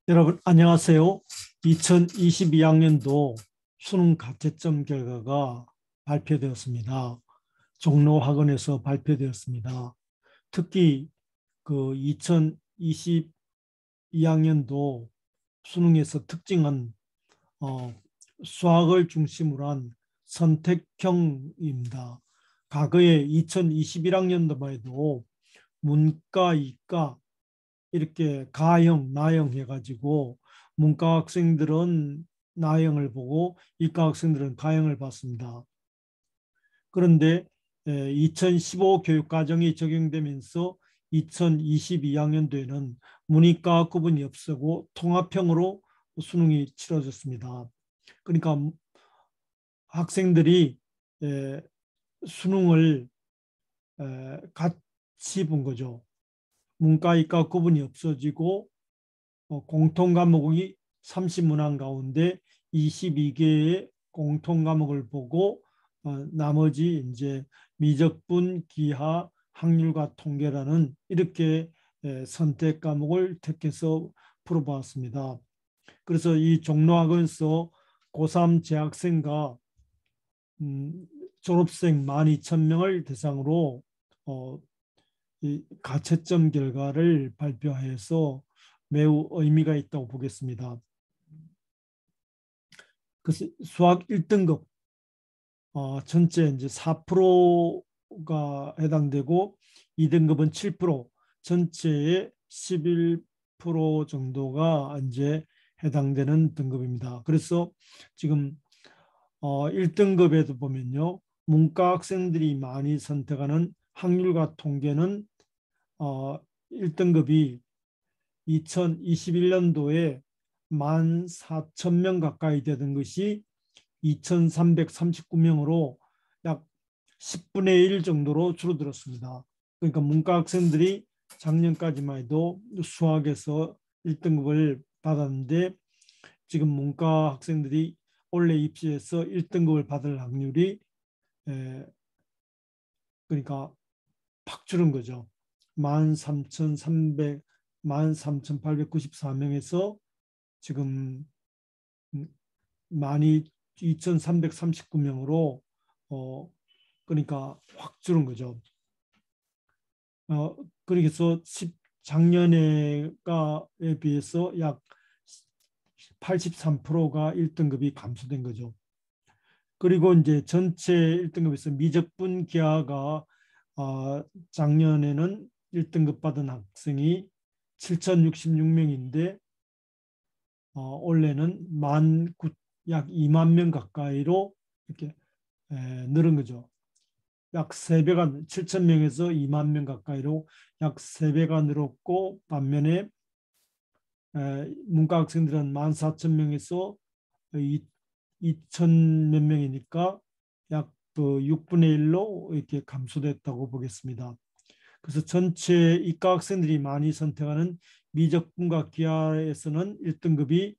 여러분 안녕하세요. 2022학년도 수능 가채점 결과가 발표되었습니다. 종로학원에서 발표되었습니다. 특히 그 2022학년도 수능에서 특징은 어, 수학을 중심으로 한 선택형입니다. 과거에 2021학년도만 해도 문과, 이과 이렇게 가형, 나형 해가지고 문과 학생들은 나형을 보고 이과 학생들은 가형을 봤습니다. 그런데 2015 교육과정이 적용되면서 2022학년도에는 문이과 구분이 없어고 통합형으로 수능이 치러졌습니다. 그러니까 학생들이 수능을 같이 본 거죠. 문과, 이과 구분이 없어지고 공통 과목이 30문항 가운데 22개의 공통 과목을 보고 나머지 이제 미적분, 기하, 확률과 통계라는 이렇게 선택 과목을 택해서 풀어봤습니다. 그래서 이 종로학원에서 고3 재학생과 졸업생 12,000명을 대상으로 이 가채점 결과를 발표해서 매우 의미가 있다고 보겠습니다. 그래서 수학 1등급 전체 이제 4%가 해당되고 2등급은 7%, 전체의 11% 정도가 이제 해당되는 등급입니다. 그래서 지금 1등급에도 보면요. 문과 학생들이 많이 선택하는 확률과 통계는 1등급이 2021년도에 14,000명 가까이 되던 것이 2,339명으로 약 10분의 1 정도로 줄어들었습니다. 그러니까 문과 학생들이 작년까지만 해도 수학에서 1등급을 받았는데 지금 문과 학생들이 올해 입시에서 1등급을 받을 확률이 그러니까 팍 줄은 거죠. 13,894명에서 지금 많이 2,339명으로 그러니까 확 줄은 거죠. 그래서 작년에에 비해서 약 83%가 1등급이 감소된 거죠. 그리고 이제 전체 1등급에서 미적분 기하가 작년에는 1등급 받은 학생이 7,066명인데 올해는 약 2만 명 가까이로 이렇게 늘은 거죠. 약 3배가 7,000명에서 2만 명 가까이로 약 3배가 늘었고 반면에 문과 학생들은 14,000명에서 2천 몇 명이니까 약 6분의 1로 이렇게 감소됐다고 보겠습니다. 그래서 전체 이과 학생들이 많이 선택하는 미적분과 기하에서는 1등급이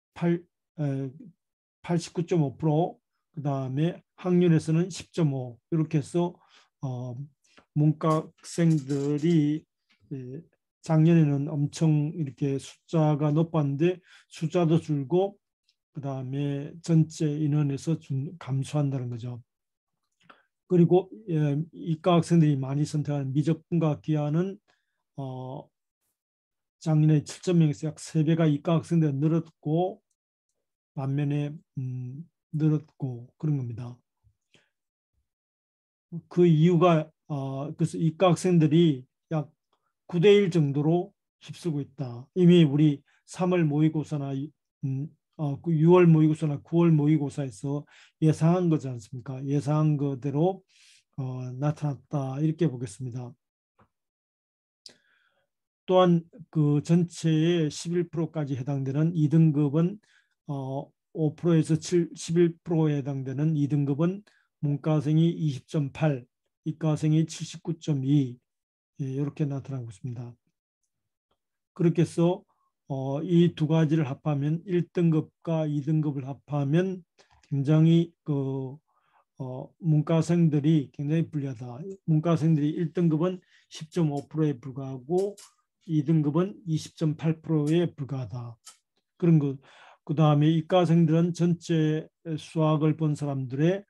89.5%, 그다음에 학년에서는 10.5 이렇게 해서 문과 학생들이 작년에는 엄청 이렇게 숫자가 높았는데 숫자도 줄고 그다음에 전체 인원에서 감소한다는 거죠. 그리고 이과 학생들이 많이 선택하는 미적분과 기하는 작년에 7,000명에서 약 3배가 이과 학생들이 늘었고 반면에 늘었고 그런 겁니다. 그 이유가 그래서 이과 학생들이 약 9대1 정도로 휩쓰고 있다. 이미 우리 3월 모의고사나 6월 모의고사나 9월 모의고사에서 예상한 거지 않습니까? 예상한 거대로 나타났다 이렇게 보겠습니다. 또한 그 전체의 11%까지 해당되는 2등급은 5%에서 11%에 해당되는 2등급은 문과생이 20.8, 이과생이 79.2 이렇게 나타나고 있습니다. 그렇게 해서 이 두 가지를 합하면 1등급과 2등급을 합하면 굉장히 문과생들이 굉장히 불리하다. 문과생들이 1등급은 10.5%에 불과하고 2등급은 20.8%에 불과하다. 그런 거. 그다음에 이과생들은 전체 수학을 본 사람들의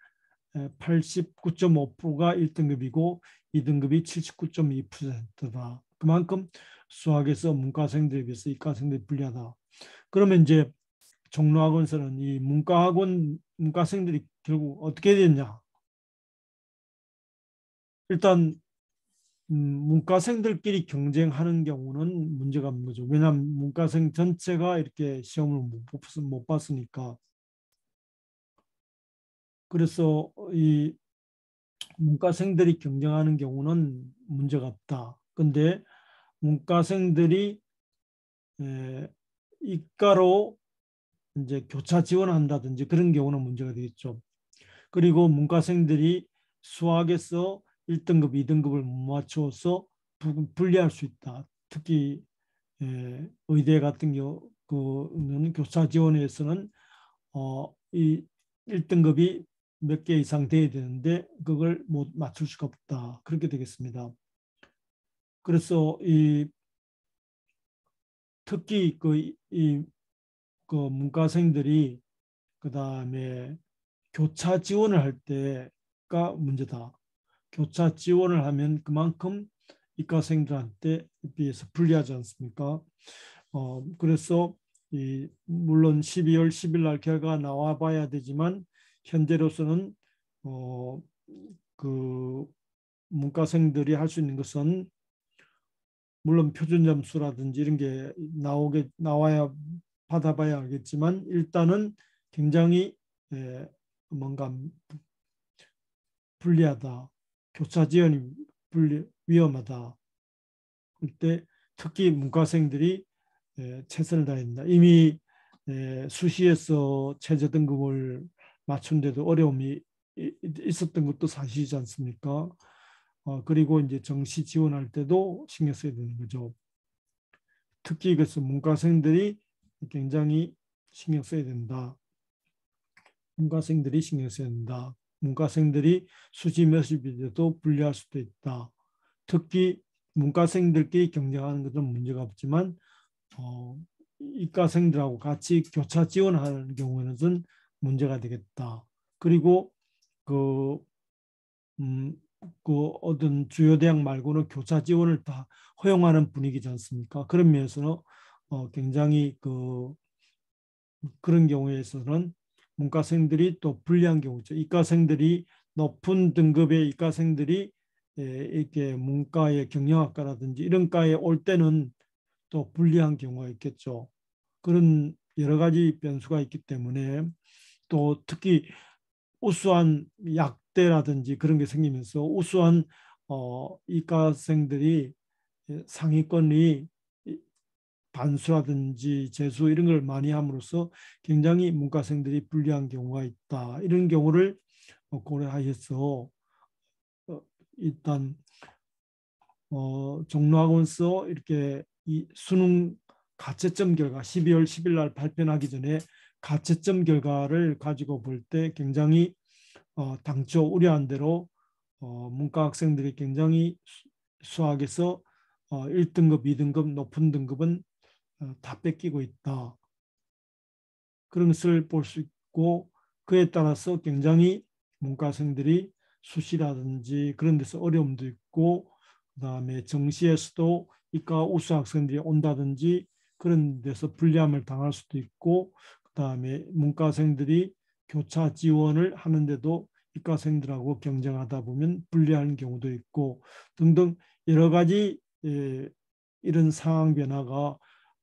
89.5%가 1등급이고 2등급이 79.2%다. 그만큼 수학에서 문과생들에 비해서 이과생들이 불리하다. 그러면 이제 종로학원에서는 이 문과생들이 결국 어떻게 됐냐? 일단 문과생들끼리 경쟁하는 경우는 문제가 없는 거죠. 왜냐하면 문과생 전체가 이렇게 시험을 못 봤으니까. 그래서 이 문과생들이 경쟁하는 경우는 문제가 없다. 근데 문과생들이 이과로 이제 교차 지원한다든지 그런 경우는 문제가 되겠죠. 그리고 문과생들이 수학에서 1등급, 2등급을 못 맞춰서 불리할 수 있다. 특히 의대 같은 경우는 교차 지원에서는 이 1등급이 몇 개 이상 돼야 되는데 그걸 못 맞출 수가 없다. 그렇게 되겠습니다. 그래서 특히 그 문과생들이 그 다음에 교차 지원을 할 때가 문제다. 교차 지원을 하면 그만큼 이과생들한테 비해서 불리하지 않습니까? 그래서 물론 12월 10일 날 결과가 나와 봐야 되지만 현재로서는 어, 그 문과생들이 할 수 있는 것은 물론 표준 점수라든지 이런 게 나와야 받아봐야 알겠지만 일단은 굉장히 뭔가 불리하다. 교차 지원이 위험하다. 그때 특히 문과생들이 최선을 다했다. 이미 수시에서 최저 등급을 맞춘데도 어려움이 있었던 것도 사실이지 않습니까? 그리고 이제 정시 지원할 때도 신경 써야 되는 거죠. 특히 그래서 문과생들이 굉장히 신경 써야 된다. 문과생들이 신경 써야 된다. 문과생들이 수시 몇십이 돼도 불리할 수도 있다. 특히 문과생들끼리 경쟁하는 것은 문제가 없지만 이과생들하고 같이 교차 지원하는 경우에는 문제가 되겠다. 그리고 그, 음, 그 어떤 주요 대학 말고는 교차 지원을 다 허용하는 분위기지 않습니까? 그런 면에서는 굉장히 그런 경우에서는 문과생들이 또 불리한 경우죠. 이과생들이 높은 등급의 이과생들이 이렇게 문과의 경영학과라든지 이런 과에 올 때는 또 불리한 경우가 있겠죠. 그런 여러 가지 변수가 있기 때문에 또 특히 우수한 약대라든지 그런 게 생기면서 우수한 이과생들이 상위권이 반수라든지 재수 이런 걸 많이 함으로써 굉장히 문과생들이 불리한 경우가 있다. 이런 경우를 고려하여서 일단 종로학원서 이렇게 이 수능 가채점 결과 12월 10일 날 발표하기 전에 가채점 결과를 가지고 볼 때 굉장히 당초 우려한 대로 문과 학생들이 굉장히 수학에서 1등급, 2등급, 높은 등급은 다 뺏기고 있다. 그런 것을 볼 수 있고 그에 따라서 굉장히 문과생들이 수시라든지 그런 데서 어려움도 있고 그다음에 정시에서도 이과 우수 학생들이 온다든지 그런 데서 불리함을 당할 수도 있고 그다음에 문과생들이 교차 지원을 하는데도 이과생들하고 경쟁하다 보면 불리한 경우도 있고 등등 여러 가지 이런 상황 변화가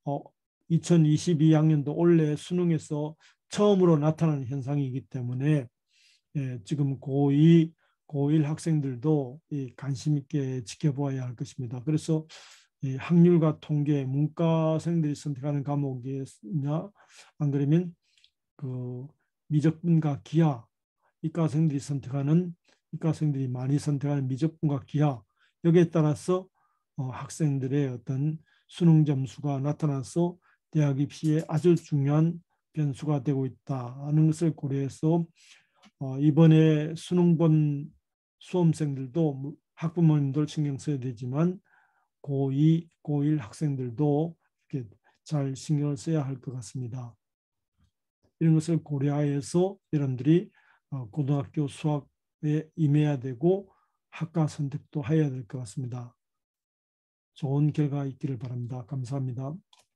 2022학년도 올해 수능에서 처음으로 나타나는 현상이기 때문에 지금 고2, 고1 학생들도 관심 있게 지켜보아야 할 것입니다. 그래서 학률과 통계, 문과생들이 선택하는 과목이냐 안 그러면 그 미적분과 기하, 이과생들이 많이 선택하는 미적분과 기하 여기에 따라서 학생들의 어떤 수능 점수가 나타나서 대학 입시에 아주 중요한 변수가 되고 있다 하는 것을 고려해서 이번에 수능 본 수험생들도 학부모님들 신경 써야 되지만 고2, 고1 학생들도 이렇게 잘 신경을 써야 할 것 같습니다. 이런 것을 고려하여서 여러분들이 고등학교 수학에 임해야 되고 학과 선택도 해야 될 것 같습니다. 좋은 결과 있기를 바랍니다. 감사합니다.